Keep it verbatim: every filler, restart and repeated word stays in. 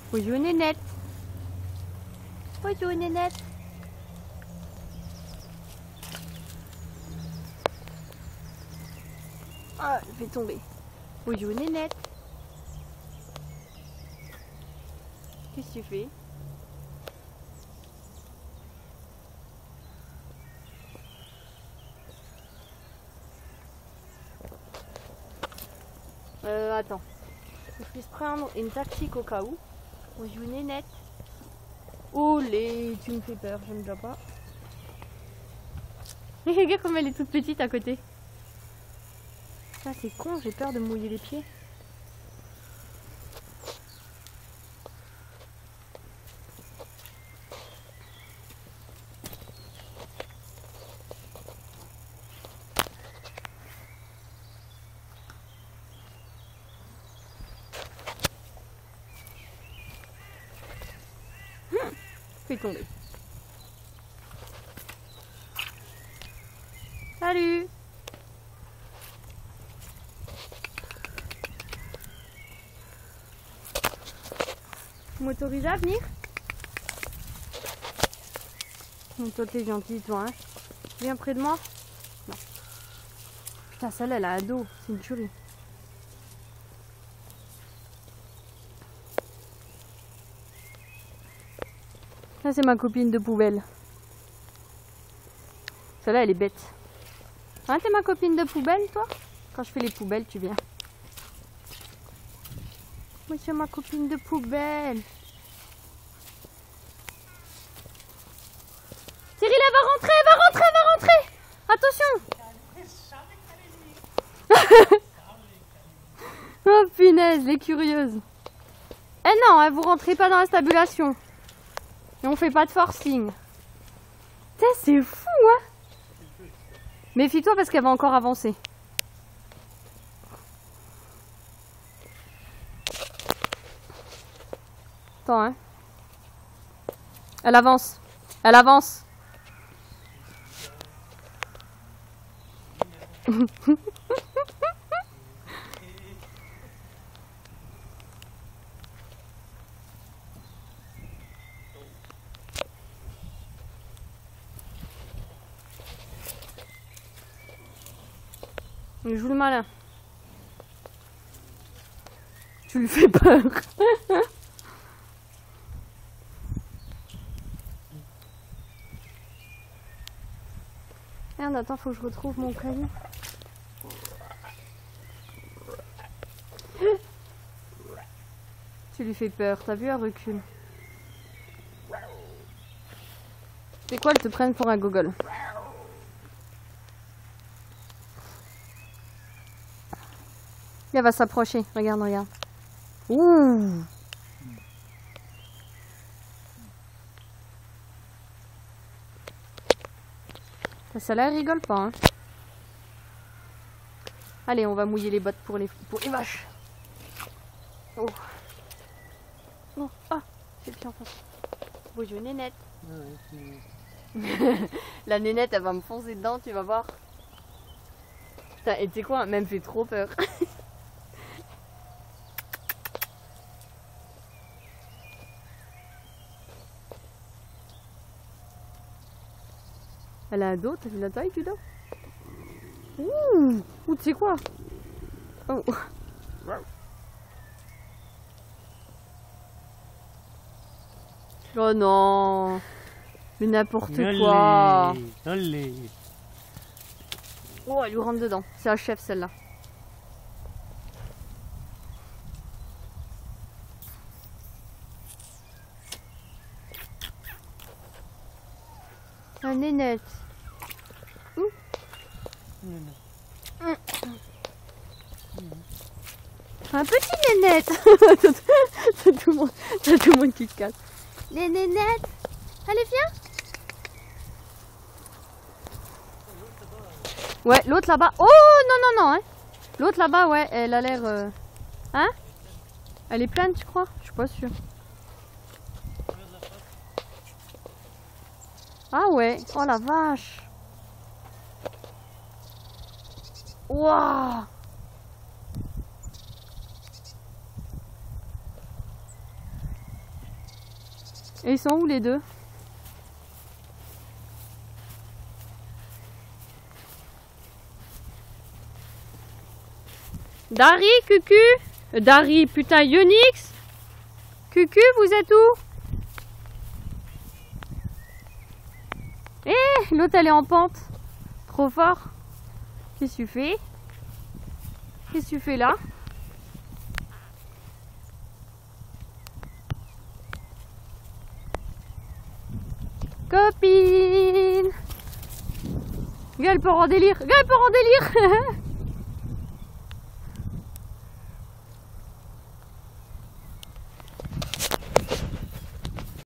Bonjour Nénette. Bonjour Nénette. Ah, je vais tomber. Bonjour Nénette. Qu'est-ce que tu fais? Euh, attends. Je vais prendre une tactique au cas où. Bonjour Nénette. Olé, tu me fais peur, je ne vois pas. Regarde comme elle est toute petite à côté. Ça c'est con, j'ai peur de mouiller les pieds. Fais tomber. Salut. Tu m'autorises à venir? Oh, toi t'es gentil toi hein. Viens près de moi. Non. Putain celle-là elle a un dos, c'est une tuerie. Ça c'est ma copine de poubelle. Celle-là elle est bête. Hein, t'es ma copine de poubelle toi? Quand je fais les poubelles tu viens. Moi c'est ma copine de poubelle. Cyril elle va rentrer, elle va rentrer, elle va rentrer. Attention. Oh punaise, les curieuses. Eh non, hein, vous rentrez pas dans la stabulation. Et on fait pas de forcing. C'est fou hein. Méfie-toi parce qu'elle va encore avancer. Attends hein. Elle avance. Elle avance. Il joue le malin. Tu lui fais peur. Merde, attends, faut que je retrouve mon cahier. Tu lui fais peur, t'as vu, elle recule. C'est quoi, elle te prenne pour un gogol? Elle va s'approcher, regarde, regarde. Ouh. Celle-là, elle rigole pas. Hein. Allez, on va mouiller les bottes pour les, pour les vaches. Oh. Oh, ah, c'est le chien en face. Bonjour Nénette. La Nénette, elle va me foncer dedans, tu vas voir. Putain, et tu sais quoi, elle me fait trop peur. Elle a un dos, t'as vu la taille du dos? Ouh, ouh tu sais quoi? Oh. Oh non, mais n'importe quoi. Olé. Oh, elle lui rentre dedans. C'est la chef celle-là. La Nénette. Ouh. Nénette. Mmh. Un petit Nénette. T'as tout, tout le monde qui se casse. Les Nénettes. Allez, viens. Ouais, l'autre là-bas. Oh non, non, non. Hein. L'autre là-bas, ouais, elle a l'air... Euh... Hein? Elle est pleine, tu crois? Je suis pas sûre. Ah ouais. Oh la vache. Waouh. Et ils sont où les deux? Dari, Cucu? euh, Dari, putain, Yonix? Cucu, vous êtes où? Eh, l'autre elle est en pente. Trop fort. Qu'est-ce que tu fais? Qu'est-ce que tu fais là? Copine! Gueule pour en délire! Gueule pour en délire!